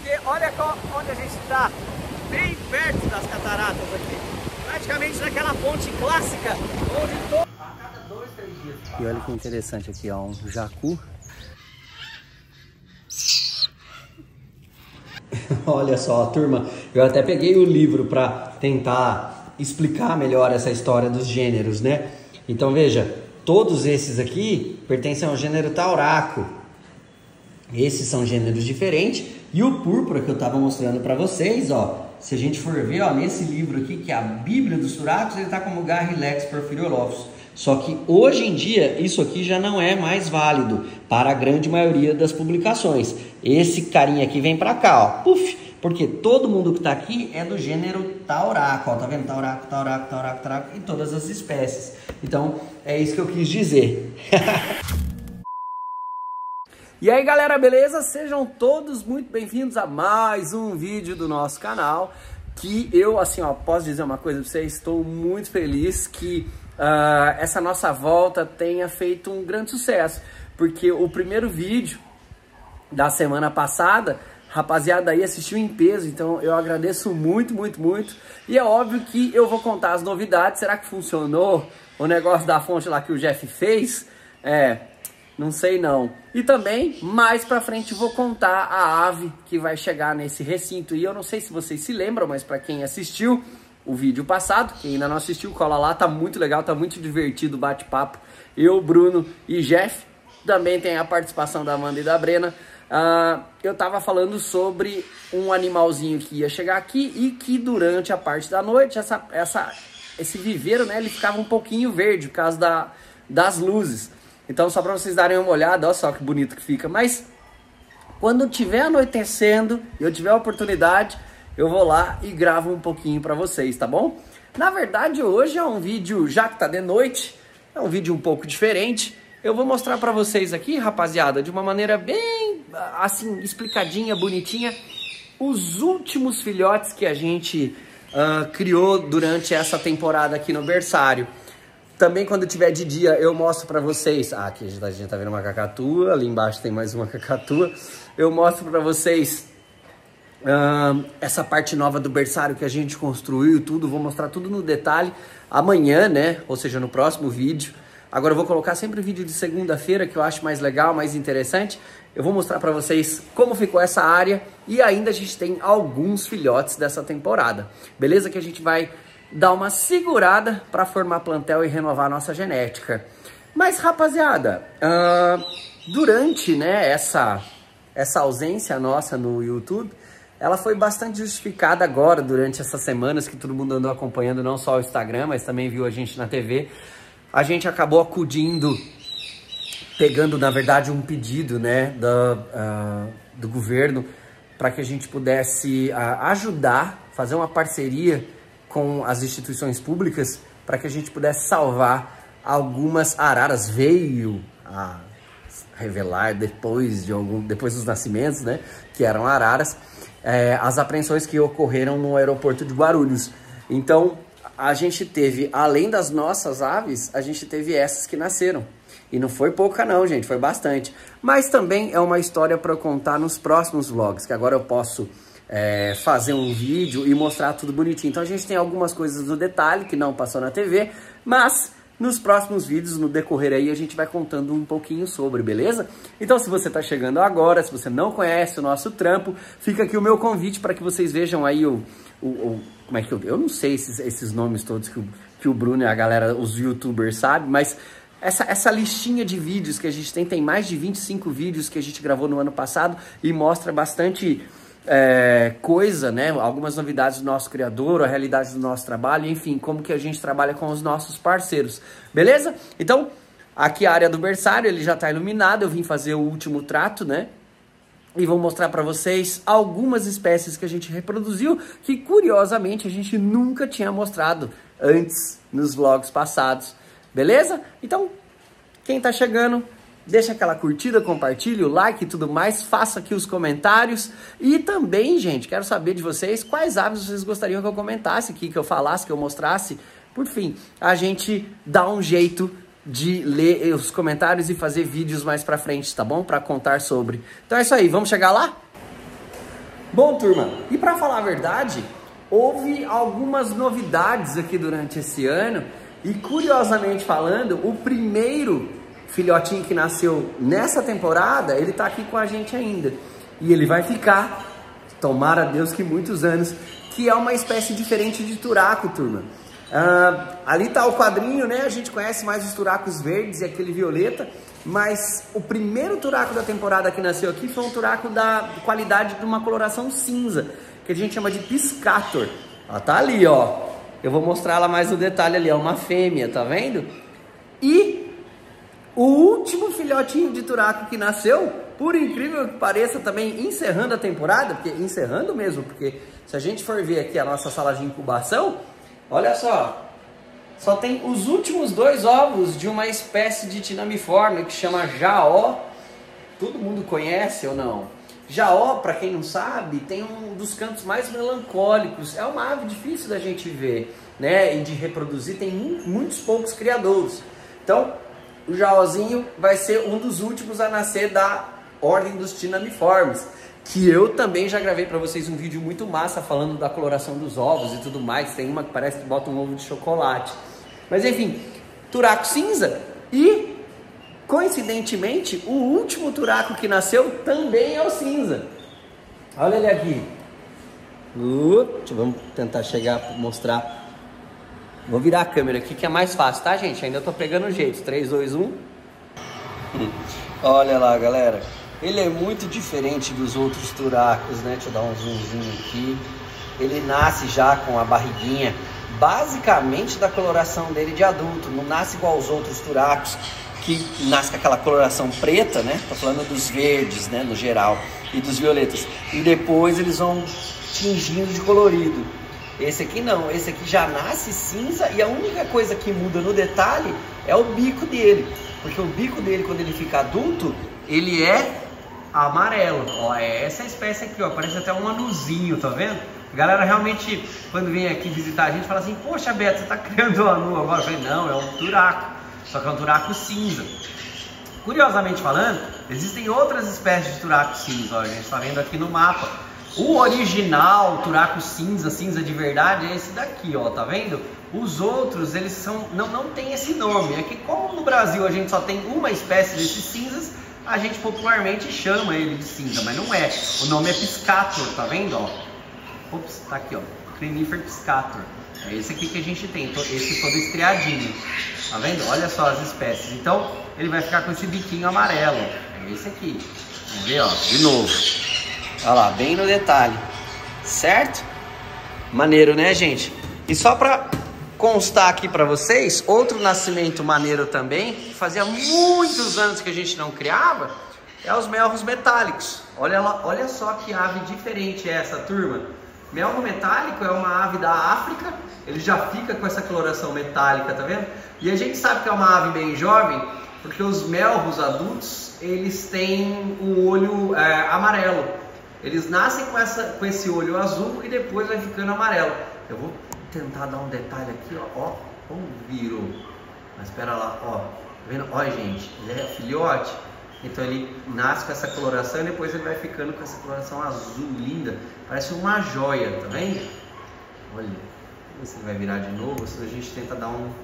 porque olha onde a gente está, bem perto das cataratas aqui, praticamente naquela ponte clássica, onde a cada 2, 3 dias. E olha que interessante aqui, ó, um jacu. Olha só, turma, eu até peguei o livro para tentar explicar melhor essa história dos gêneros, né? Então veja, todos esses aqui pertencem ao gênero tauraco. Esses são gêneros diferentes. E o púrpura que eu estava mostrando para vocês, ó, se a gente for ver, ó, nesse livro aqui, que é a Bíblia dos Turacos, ele está como Garrylex porphyriolophus. Só que hoje em dia isso aqui já não é mais válido para a grande maioria das publicações. Esse carinha aqui vem para cá, ó, puf, porque todo mundo que está aqui é do gênero tauraco, ó, tá vendo? Tauraco, tauraco, tauraco, tauraco, e todas as espécies. Então é isso que eu quis dizer. E aí galera, beleza? Sejam todos muito bem-vindos a mais um vídeo do nosso canal. Que eu, assim, ó, posso dizer uma coisa pra vocês, estou muito feliz que essa nossa volta tenha feito um grande sucesso. Porque o primeiro vídeo da semana passada, rapaziada aí assistiu em peso, então eu agradeço muito, muito, muito. E é óbvio que eu vou contar as novidades. Será que funcionou o negócio da fonte lá que o Jeff fez? Não sei não. E também, mais pra frente, vou contar a ave que vai chegar nesse recinto. E eu não sei se vocês se lembram, mas pra quem assistiu o vídeo passado, quem ainda não assistiu, cola lá, tá muito legal, tá muito divertido o bate-papo. Eu, Bruno e Jeff. Também tem a participação da Amanda e da Brena. Eu tava falando sobre um animalzinho que ia chegar aqui e que durante a parte da noite, esse viveiro, né, ele ficava um pouquinho verde por causa das luzes. Então, só para vocês darem uma olhada, olha só que bonito que fica. Mas, quando tiver anoitecendo e eu tiver a oportunidade, eu vou lá e gravo um pouquinho para vocês, tá bom? Na verdade, hoje é um vídeo, já que tá de noite, é um vídeo um pouco diferente. Eu vou mostrar para vocês aqui, rapaziada, de uma maneira bem, assim, explicadinha, bonitinha, os últimos filhotes que a gente criou durante essa temporada aqui no berçário. Também quando tiver de dia eu mostro pra vocês, aqui a gente tá vendo uma cacatua, ali embaixo tem mais uma cacatua. Eu mostro pra vocês essa parte nova do berçário que a gente construiu, tudo, vou mostrar tudo no detalhe amanhã, né, ou seja, no próximo vídeo. Agora eu vou colocar sempre o vídeo de segunda-feira, que eu acho mais legal, mais interessante. Eu vou mostrar pra vocês como ficou essa área e ainda a gente tem alguns filhotes dessa temporada. Beleza? Que a gente vai dar uma segurada para formar plantel e renovar a nossa genética. Mas, rapaziada, durante, né, essa ausência nossa no YouTube, ela foi bastante justificada agora, durante essas semanas que todo mundo andou acompanhando, não só o Instagram, mas também viu a gente na TV. A gente acabou acudindo, pegando, na verdade, um pedido, né, do governo para que a gente pudesse ajudar, fazer uma parceria com as instituições públicas para que a gente pudesse salvar algumas araras. Veio a revelar depois dos nascimentos, né, que eram araras, as apreensões que ocorreram no aeroporto de Guarulhos. Então a gente teve, além das nossas aves, a gente teve essas que nasceram. E não foi pouca não, gente, foi bastante. Mas também é uma história para eu contar nos próximos vlogs, que agora eu posso fazer um vídeo e mostrar tudo bonitinho. Então a gente tem algumas coisas do detalhe que não passou na TV, mas nos próximos vídeos, no decorrer aí, a gente vai contando um pouquinho sobre, beleza? Então se você tá chegando agora, se você não conhece o nosso trampo, fica aqui o meu convite para que vocês vejam aí como é que eu não sei esses nomes todos que o Bruno e a galera, os youtubers, sabem, mas essa listinha de vídeos que a gente tem mais de 25 vídeos que a gente gravou no ano passado e mostra bastante coisa, né? Algumas novidades do nosso criador, a realidade do nosso trabalho, enfim, como que a gente trabalha com os nossos parceiros, beleza? Então, aqui a área do berçário, ele já tá iluminado, eu vim fazer o último trato, né? E vou mostrar para vocês algumas espécies que a gente reproduziu, que curiosamente a gente nunca tinha mostrado antes nos vlogs passados, beleza? Então, quem tá chegando, deixa aquela curtida, compartilha o like e tudo mais, faça aqui os comentários. E também, gente, quero saber de vocês quais aves vocês gostariam que eu comentasse aqui, que eu falasse, que eu mostrasse. Por fim, a gente dá um jeito de ler os comentários e fazer vídeos mais pra frente, tá bom? Pra contar sobre. Então é isso aí, vamos chegar lá? Bom, turma, e para falar a verdade, houve algumas novidades aqui durante esse ano e, curiosamente falando, o primeiro filhotinho que nasceu nessa temporada, ele tá aqui com a gente ainda. E ele vai ficar, tomara a Deus que muitos anos, que é uma espécie diferente de turaco, turma. Ali tá o quadrinho, né? A gente conhece mais os turacos verdes e aquele violeta, mas o primeiro turaco da temporada que nasceu aqui foi um turaco da qualidade de uma coloração cinza, que a gente chama de Piscator. Ela tá ali, ó. Eu vou mostrar ela mais no detalhe ali, é uma fêmea, tá vendo? E o último filhotinho de turaco que nasceu, por incrível que pareça, também encerrando a temporada, porque encerrando mesmo, porque se a gente for ver aqui a nossa sala de incubação, olha só tem os últimos 2 ovos de uma espécie de tinamiforme que chama Jaó. Todo mundo conhece ou não? Jaó, para quem não sabe, tem um dos cantos mais melancólicos. É uma ave difícil da gente ver, né? E de reproduzir, tem muitos poucos criadouros. Então, o Jaózinho vai ser um dos últimos a nascer da ordem dos tinamiformes, que eu também já gravei para vocês um vídeo muito massa falando da coloração dos ovos e tudo mais. Tem uma que parece que bota um ovo de chocolate. Mas enfim, turaco cinza e, coincidentemente, o último turaco que nasceu também é o cinza. Olha ele aqui. Vamos tentar chegar para mostrar. Vou virar a câmera aqui que é mais fácil, tá, gente? Ainda tô pegando o jeito. 3, 2, 1. Olha lá, galera. Ele é muito diferente dos outros turacos, né? Deixa eu dar um zoomzinho aqui. Ele nasce já com a barriguinha basicamente da coloração dele de adulto. Não nasce igual aos outros turacos, que nasce com aquela coloração preta, né? Tô falando dos verdes, né? No geral. E dos violetas. E depois eles vão tingindo de colorido. Esse aqui não. Esse aqui já nasce cinza e a única coisa que muda no detalhe é o bico dele. Porque o bico dele, quando ele fica adulto, ele é amarelo. Ó, é essa espécie aqui, ó. Parece até um anuzinho, tá vendo? A galera realmente, quando vem aqui visitar a gente, fala assim: poxa, Beto, você tá criando um anu agora? Eu falei: não, é um turaco. Só que é um turaco cinza. Curiosamente falando, existem outras espécies de turaco cinza. Ó, a gente tá vendo aqui no mapa. O original turaco cinza, cinza de verdade, é esse daqui, ó. Tá vendo? Os outros, eles são, não tem esse nome. É que como no Brasil a gente só tem uma espécie desses cinzas, a gente popularmente chama ele de cinza, mas não é. O nome é Piscator, tá vendo, ó? Ops, tá aqui, ó. Crinifer Piscator. É esse aqui que a gente tem, esse todo estriadinho. Tá vendo? Olha só as espécies. Então, ele vai ficar com esse biquinho amarelo. É esse aqui. Vamos ver, ó. De novo. Olha lá, bem no detalhe. Certo? Maneiro, né, gente? E só pra constar aqui pra vocês, outro nascimento maneiro também, que fazia muitos anos que a gente não criava, é os melros metálicos. Olha só que ave diferente é essa, turma. Melro metálico é uma ave da África, ele já fica com essa coloração metálica, tá vendo? E a gente sabe que é uma ave bem jovem, porque os melros adultos, eles têm o olho amarelo. Eles nascem com esse olho azul e depois vai ficando amarelo. Eu vou tentar dar um detalhe aqui, ó, como virou. Mas espera lá, ó, tá vendo? Ó, gente, ele é filhote. Então ele nasce com essa coloração e depois ele vai ficando com essa coloração azul linda. Parece uma joia, tá vendo? Olha, vamos ver se ele vai virar de novo, se a gente tenta dar um...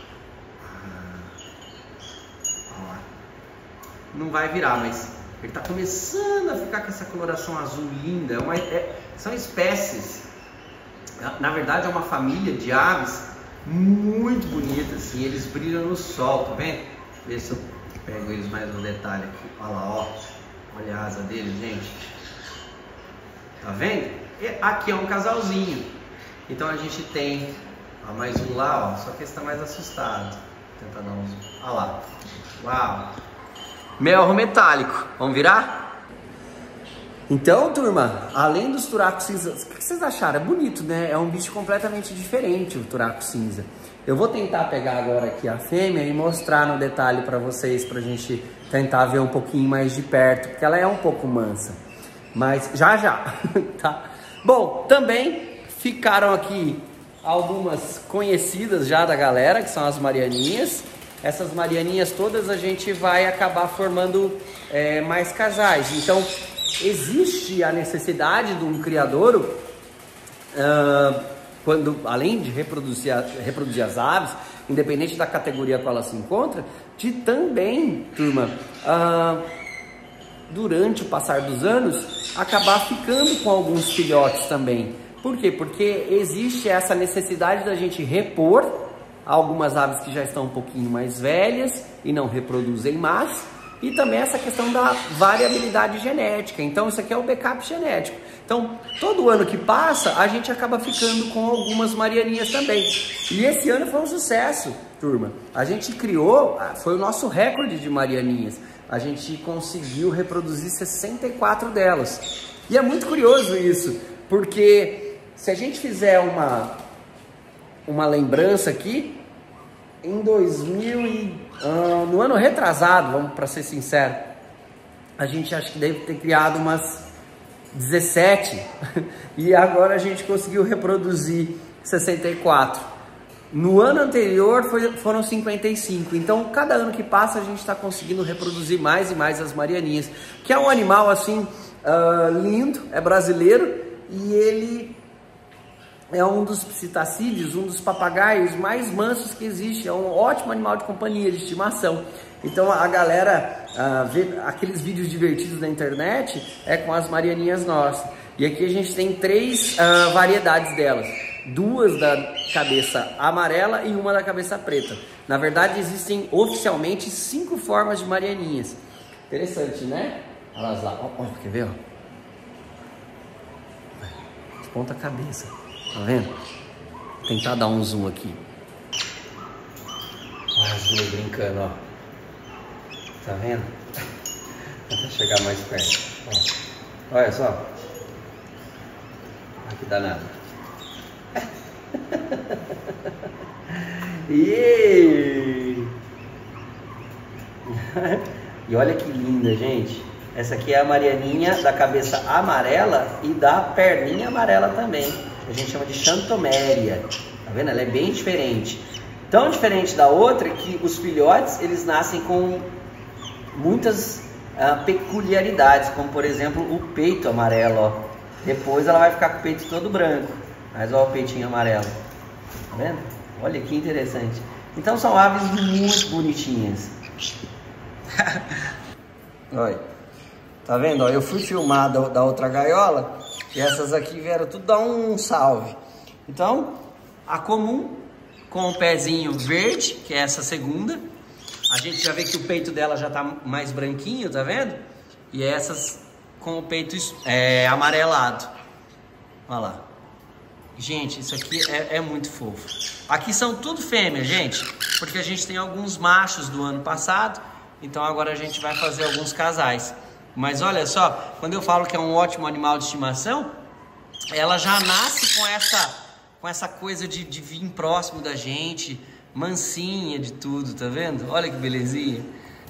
Ó, não vai virar, mas ele tá começando a ficar com essa coloração azul linda. São espécies, na verdade é uma família de aves muito bonitas, assim, eles brilham no sol, tá vendo? Vê se eu pego eles mais no detalhe aqui. Olha lá, ó. Olha a asa deles, gente. Tá vendo? E aqui é um casalzinho. Então a gente tem, ó, mais um lá, ó. Só que esse tá mais assustado. Vou tentar dar um zoom. Olha lá. Uau. Melro metálico. Vamos virar? Então, turma, além dos turacos cinzas, o que vocês acharam? É bonito, né? É um bicho completamente diferente o turaco cinza. Eu vou tentar pegar agora aqui a fêmea e mostrar no detalhe para vocês, pra gente tentar ver um pouquinho mais de perto, porque ela é um pouco mansa. Mas já, tá? Bom, também ficaram aqui algumas conhecidas já da galera, que são as marianinhas. Essas marianinhas todas a gente vai acabar formando mais casais. Então, existe a necessidade de um criadouro, quando, além de reproduzir as aves, independente da categoria qual ela se encontra, de também, turma, durante o passar dos anos, acabar ficando com alguns filhotes também. Por quê? Porque existe essa necessidade da gente repor algumas aves que já estão um pouquinho mais velhas e não reproduzem mais, e também essa questão da variabilidade genética. Então isso aqui é o backup genético. Então todo ano que passa a gente acaba ficando com algumas marianinhas também. E esse ano foi um sucesso, turma. A gente criou, foi o nosso recorde de marianinhas. A gente conseguiu reproduzir 64 delas. E é muito curioso isso, porque se a gente fizer uma lembrança aqui, em no ano retrasado, vamos para ser sincero, a gente acho que deve ter criado umas 17 e agora a gente conseguiu reproduzir 64. No ano anterior foram 55, então cada ano que passa a gente está conseguindo reproduzir mais e mais as marianinhas, que é um animal assim lindo, é brasileiro e ele é um dos psitacídeos, um dos papagaios mais mansos que existe, é um ótimo animal de companhia, de estimação. Então a galera vê aqueles vídeos divertidos na internet com as marianinhas nossas. E aqui a gente tem 3 variedades delas, 2 da cabeça amarela e 1 da cabeça preta. Na verdade existem oficialmente 5 formas de marianinhas. Interessante, né? Olha lá, ó, quer ver? Ó? De ponta cabeça. Tá vendo? Vou tentar dar um zoom aqui. Olha as duas brincando, ó. Tá vendo? Vou chegar mais perto. Ó. Olha só. Olha que danado. E olha que linda, gente. Essa aqui é a marianinha da cabeça amarela e da perninha amarela também. A gente chama de Xantoméria, tá vendo? Ela é bem diferente. Tão diferente da outra que os filhotes, eles nascem com muitas peculiaridades, como por exemplo o peito amarelo, ó. Depois ela vai ficar com o peito todo branco, mas ó o peitinho amarelo, tá vendo? Olha que interessante. Então são aves muito bonitinhas. Olha, tá vendo? Ó, eu fui filmar da outra gaiola. E essas aqui vieram tudo dar um salve. Então, a comum com o pezinho verde, que é essa segunda. A gente já vê que o peito dela já tá mais branquinho, tá vendo? E essas com o peito amarelado. Olha lá. Gente, isso aqui é muito fofo. Aqui são tudo fêmeas, gente, porque a gente tem alguns machos do ano passado. Então agora a gente vai fazer alguns casais. Mas olha só, quando eu falo que é um ótimo animal de estimação, ela já nasce com essa coisa de vir próximo da gente, mansinha de tudo, tá vendo? Olha que belezinha.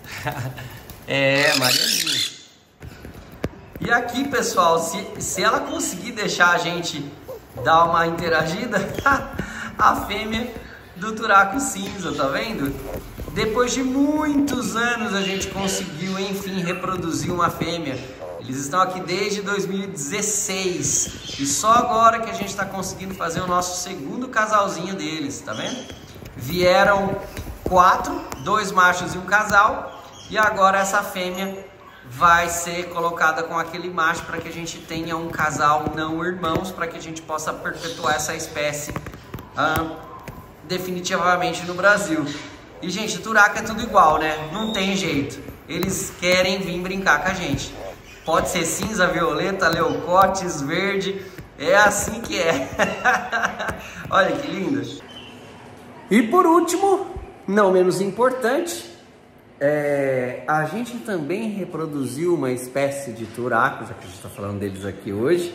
Marianinha. E aqui, pessoal, se ela conseguir deixar a gente dar uma interagida, a fêmea do turaco cinza, tá vendo? Depois de muitos anos a gente conseguiu, enfim, reproduzir uma fêmea. Eles estão aqui desde 2016 e só agora que a gente está conseguindo fazer o nosso segundo casalzinho deles, tá vendo? Vieram 4, 2 machos e um casal, e agora essa fêmea vai ser colocada com aquele macho para que a gente tenha um casal não irmãos, para que a gente possa perpetuar essa espécie definitivamente no Brasil. E, gente, turaco é tudo igual, né? Não tem jeito. Eles querem vir brincar com a gente. Pode ser cinza, violeta, leucotes, verde. É assim que é. Olha que lindo. E por último, não menos importante, a gente também reproduziu uma espécie de turaco, já que a gente está falando deles aqui hoje,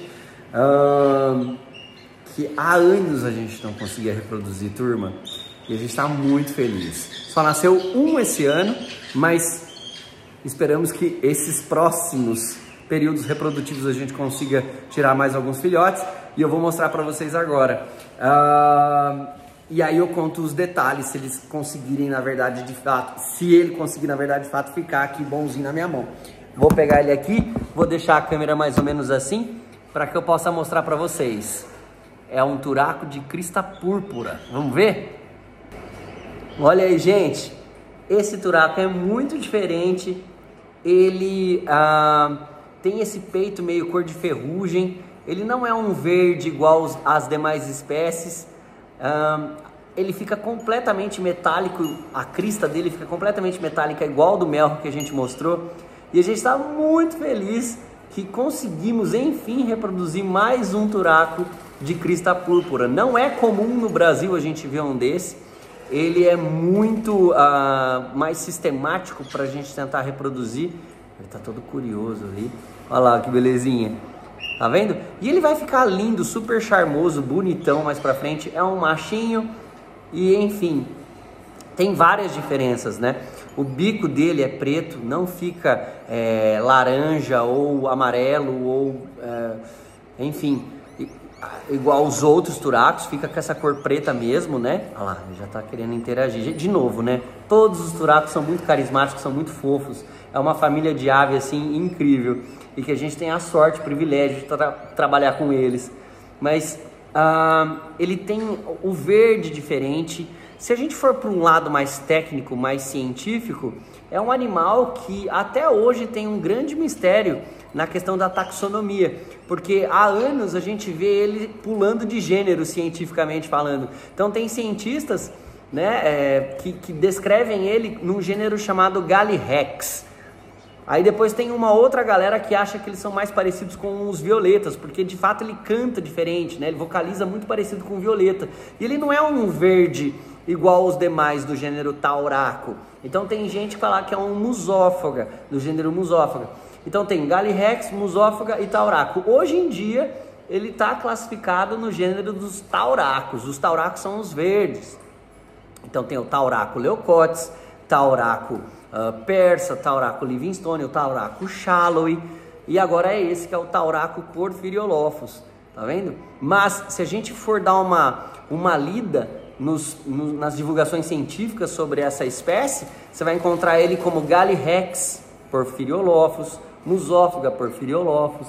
que há anos a gente não conseguia reproduzir, turma. E a gente está muito feliz. Só nasceu um esse ano, mas esperamos que esses próximos períodos reprodutivos a gente consiga tirar mais alguns filhotes. E eu vou mostrar para vocês agora. E aí eu conto os detalhes, se eles conseguirem, na verdade, de fato, se ele conseguir, na verdade, de fato, ficar aqui bonzinho na minha mão. Vou pegar ele aqui, vou deixar a câmera mais ou menos assim, para que eu possa mostrar para vocês. É um turaco de crista púrpura. Vamos ver? Olha aí, gente. Esse turaco é muito diferente. Ele tem esse peito meio cor de ferrugem. Ele não é um verde igual às demais espécies. Ele fica completamente metálico. A crista dele fica completamente metálica, igual do melro que a gente mostrou. E a gente está muito feliz que conseguimos, enfim, reproduzir mais um turaco de crista púrpura. Não é comum no Brasil a gente ver um desse. Ele é muito mais sistemático para a gente tentar reproduzir. Ele tá todo curioso ali. Olha lá que belezinha. Tá vendo? E ele vai ficar lindo, super charmoso, bonitão mais pra frente. É um machinho e, enfim, tem várias diferenças, né? O bico dele é preto, não fica laranja ou amarelo ou, enfim, igual os outros turacos, fica com essa cor preta mesmo, né? Olha lá, ele já tá querendo interagir. De novo, né? Todos os turacos são muito carismáticos, são muito fofos. É uma família de ave, assim, incrível. E que a gente tem a sorte, o privilégio de trabalhar com eles. Mas ele tem o verde diferente. Se a gente for para um lado mais técnico, mais científico, é um animal que até hoje tem um grande mistério na questão da taxonomia, porque há anos a gente vê ele pulando de gênero, cientificamente falando. Então tem cientistas, né, que descrevem ele num gênero chamado Gallirex. Aí depois tem uma outra galera que acha que eles são mais parecidos com os violetas, porque de fato ele canta diferente, né? Ele vocaliza muito parecido com o violeta. E ele não é um verde igual aos demais do gênero tauraco. Então tem gente que fala que é um musófaga, do gênero musófaga. Então tem Gallirex, musófaga e tauraco. Hoje em dia ele está classificado no gênero dos tauracos. Os tauracos são os verdes. Então tem o tauraco leucotes, tauraco persa, tauraco livingstone, o tauraco Shallow, e agora é esse que é o tauraco Porphyriolophus, tá vendo? Mas se a gente for dar uma lida nas divulgações científicas sobre essa espécie, você vai encontrar ele como Gallirex Porphyriolophus, musófaga Porphyriolophus.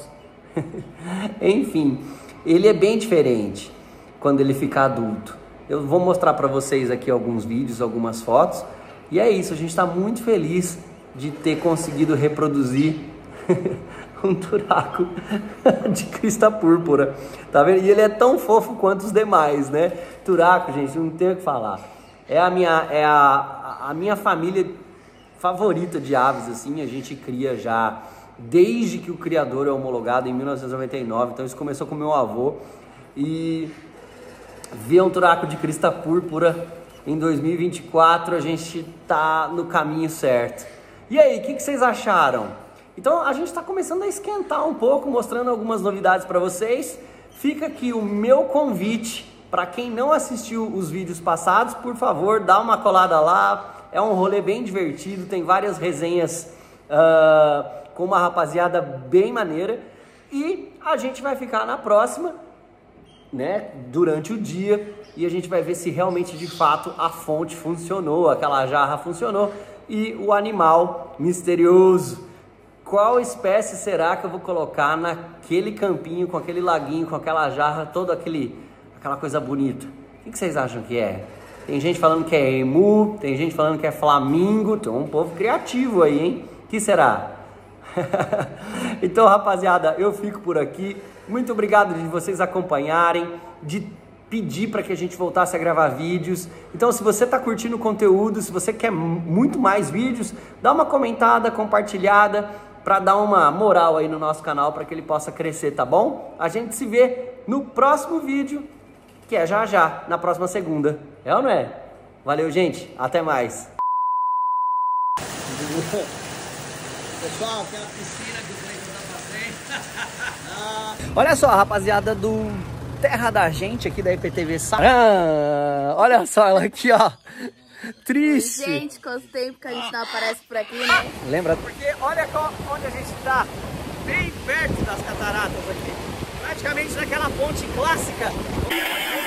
Enfim, ele é bem diferente quando ele fica adulto. Eu vou mostrar para vocês aqui alguns vídeos, algumas fotos. E é isso, a gente está muito feliz de ter conseguido reproduzir um turaco de crista púrpura, tá vendo? E ele é tão fofo quanto os demais, né? Turaco, gente, não tem o que falar. É a minha família favorita de aves, assim. A gente cria já desde que o criador é homologado em 1999, então isso começou com meu avô. E ver um turaco de crista púrpura em 2024, a gente tá no caminho certo. E aí, o que vocês acharam? Então, a gente está começando a esquentar um pouco, mostrando algumas novidades para vocês. Fica aqui o meu convite para quem não assistiu os vídeos passados, por favor, dá uma colada lá. É um rolê bem divertido, tem várias resenhas com uma rapaziada bem maneira. E a gente vai ficar na próxima, né, durante o dia, e a gente vai ver se realmente de fato a fonte funcionou, aquela jarra funcionou e o animal misterioso. Qual espécie será que eu vou colocar naquele campinho, com aquele laguinho, com aquela jarra, toda aquela coisa bonita? O que vocês acham que é? Tem gente falando que é emu, tem gente falando que é flamingo, tem um povo criativo aí, hein? O que será? Então, rapaziada, eu fico por aqui. Muito obrigado de vocês acompanharem, de pedir para que a gente voltasse a gravar vídeos. Então, se você está curtindo o conteúdo, se você quer muito mais vídeos, dá uma comentada, compartilhada, para dar uma moral aí no nosso canal, para que ele possa crescer, tá bom? A gente se vê no próximo vídeo, que é já, na próxima segunda. É ou não é? Valeu, gente. Até mais. Pessoal, tem a piscina que o Cleiton tá fazendo. Olha só, a rapaziada do Terra da Gente aqui da IPTV olha só ela aqui, ó. Triste. Oi, gente, quanto tempo que a gente não aparece por aqui, né? Lembra? Porque olha onde a gente tá, bem perto das cataratas aqui. Praticamente naquela ponte clássica.